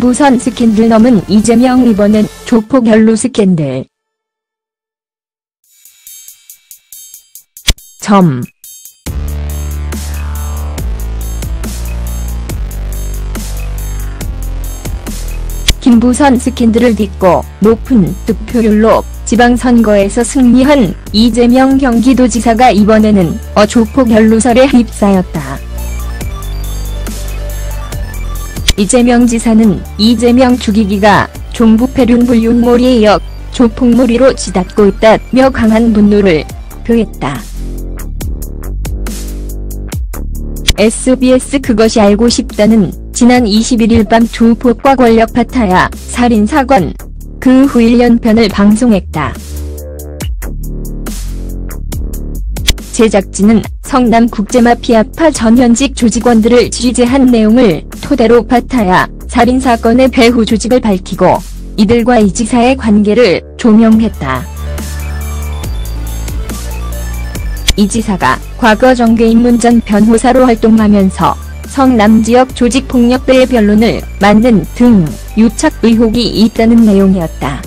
김부선 스캔들 넘은 이재명, 이번엔 조폭 연루 스캔들. 김부선 스캔들을 딛고 높은 득표율로 지방선거에서 승리한 이재명 경기도지사가 이번에는 조폭 연루설에 휩싸였다. 이재명 지사는 이재명 죽이기가 종부패륜 불륜몰이에 이어 조폭몰이로 치닫고 있다며 강한 분노를 표했다. SBS 그것이 알고 싶다는 지난 21일 밤 조폭과 권력 파타야 살인사건 그 후 1년편을 방송했다. 제작진은 성남국제마피아파 전현직 조직원들을 취재한 내용을 토대로 파타야 살인사건의 배후 조직을 밝히고 이들과 이 지사의 관계를 조명했다. 이 지사가 과거 정계인문전 변호사로 활동하면서 성남 지역 조직폭력배의 변론을 만든 등 유착 의혹이 있다는 내용이었다.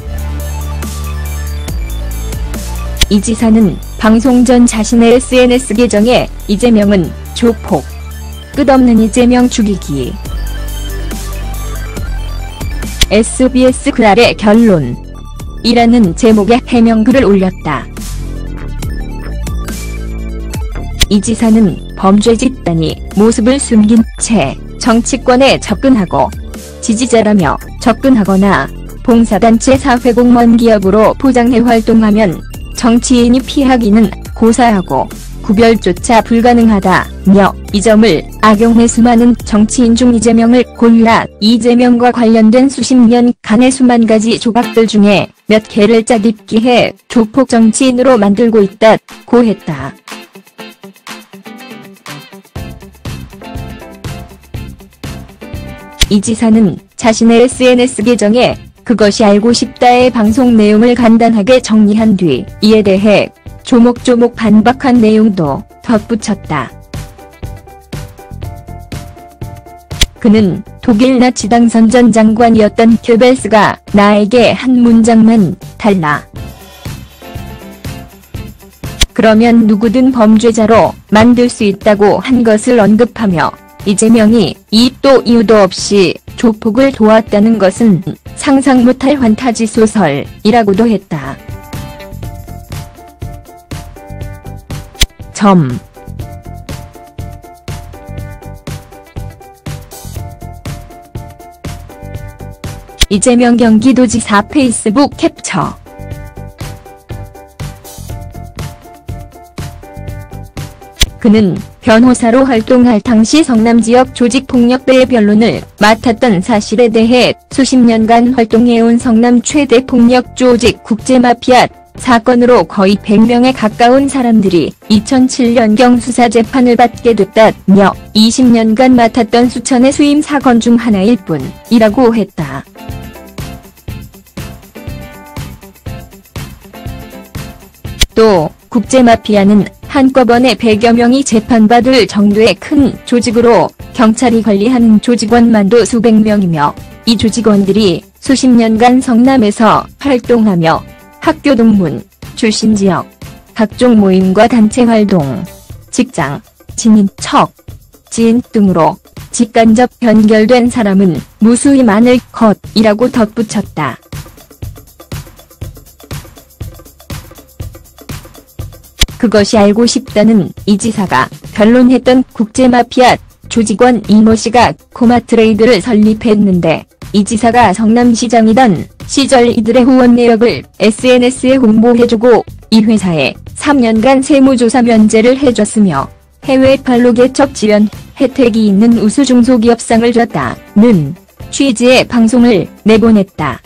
이 지사는 방송 전 자신의 SNS 계정에 이재명은 조폭, 끝없는 이재명 죽이기, SBS 글 아래 결론 이라는 제목의 해명글을 올렸다. 이 지사는 범죄 집단이 모습을 숨긴 채 정치권에 접근하고 지지자라며 접근하거나 봉사단체 사회공무원 기업으로 포장해 활동하면 정치인이 피하기는 고사하고 구별조차 불가능하다며 이 점을 악용해 수많은 정치인 중 이재명을 골라 이재명과 관련된 수십 년간의 수만 가지 조각들 중에 몇 개를 짜깁기해 조폭 정치인으로 만들고 있다고 했다. 이 지사는 자신의 SNS 계정에 그것이 알고 싶다의 방송 내용을 간단하게 정리한 뒤 이에 대해 조목조목 반박한 내용도 덧붙였다. 그는 독일 나치 당선 전 장관이었던 큐벨스가 나에게 한 문장만 달라. 그러면 누구든 범죄자로 만들 수 있다고 한 것을 언급하며 이재명이 이도 이유도 없이 조폭을 도왔다는 것은 상상 못할 환타지 소설이라고도 했다. 이재명 경기도지사 페이스북 캡처. 그는 변호사로 활동할 당시 성남 지역 조직폭력배의 변론을 맡았던 사실에 대해 수십 년간 활동해온 성남 최대 폭력 조직 국제마피아 사건으로 거의 100명에 가까운 사람들이 2007년경 수사재판을 받게 됐다며 20년간 맡았던 수천의 수임 사건 중 하나일 뿐이라고 했다. 또 국제마피아는 한꺼번에 100여 명이 재판받을 정도의 큰 조직으로 경찰이 관리하는 조직원만도 수백 명이며 이 조직원들이 수십 년간 성남에서 활동하며 학교 동문, 출신 지역, 각종 모임과 단체 활동, 직장, 친인척, 지인 등으로 직간접 연결된 사람은 무수히 많을 것이라고 덧붙였다. 그것이 알고 싶다는 이 지사가 변론했던 국제마피아 조직원 이모 씨가 코마트레이드를 설립했는데 이 지사가 성남시장이던 시절 이들의 후원 내역을 SNS에 홍보해주고 이 회사에 3년간 세무조사 면제를 해줬으며 해외 판로 개척 지원 혜택이 있는 우수 중소기업상을 줬다는 취지의 방송을 내보냈다.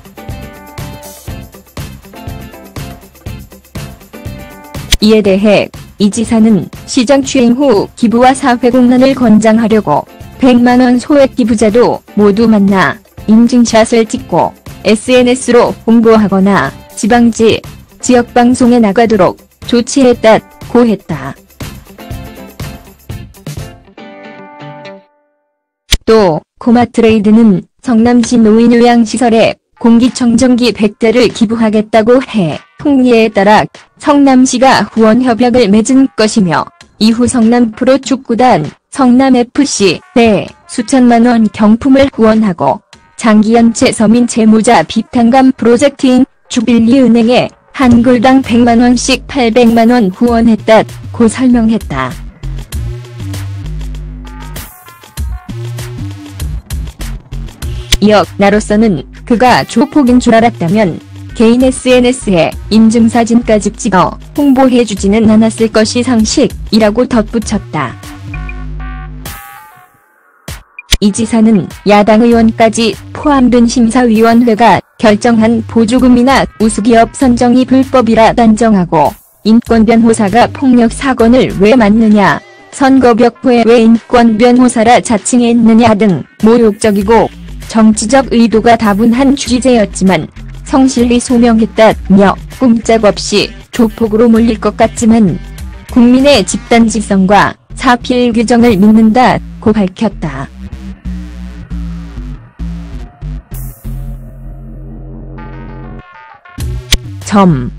이에 대해 이 지사는 시장 취임 후 기부와 사회공헌을 권장하려고 100만원 소액 기부자도 모두 만나 인증샷을 찍고 SNS로 홍보하거나 지방지, 지역방송에 나가도록 조치했다고 했다. 또 코마트레이드는 성남시 노인요양시설에 공기청정기 100대를 기부하겠다고 해 통리에 따라 성남시가 후원 협약을 맺은 것이며 이후 성남 프로축구단, 성남FC 내 수천만원 경품을 후원하고 장기연체 서민 재무자 비탄감 프로젝트인 주빌리은행에 한글당 100만원씩 800만원 후원했다고 설명했다. 이어 나로서는 그가 조폭인 줄 알았다면 개인 SNS에 인증사진까지 찍어 홍보해주지는 않았을 것이 상식이라고 덧붙였다. 이 지사는 야당 의원까지 포함된 심사위원회가 결정한 보조금이나 우수기업 선정이 불법이라 단정하고 인권변호사가 폭력사건을 왜 맡느냐, 선거벽후에 왜 인권변호사라 자칭했느냐 등 모욕적이고 정치적 의도가 다분한 취재였지만 성실히 소명했다며 꼼짝없이 조폭으로 몰릴 것 같지만 국민의 집단지성과 사필 규정을 믿는다고 밝혔다. 점.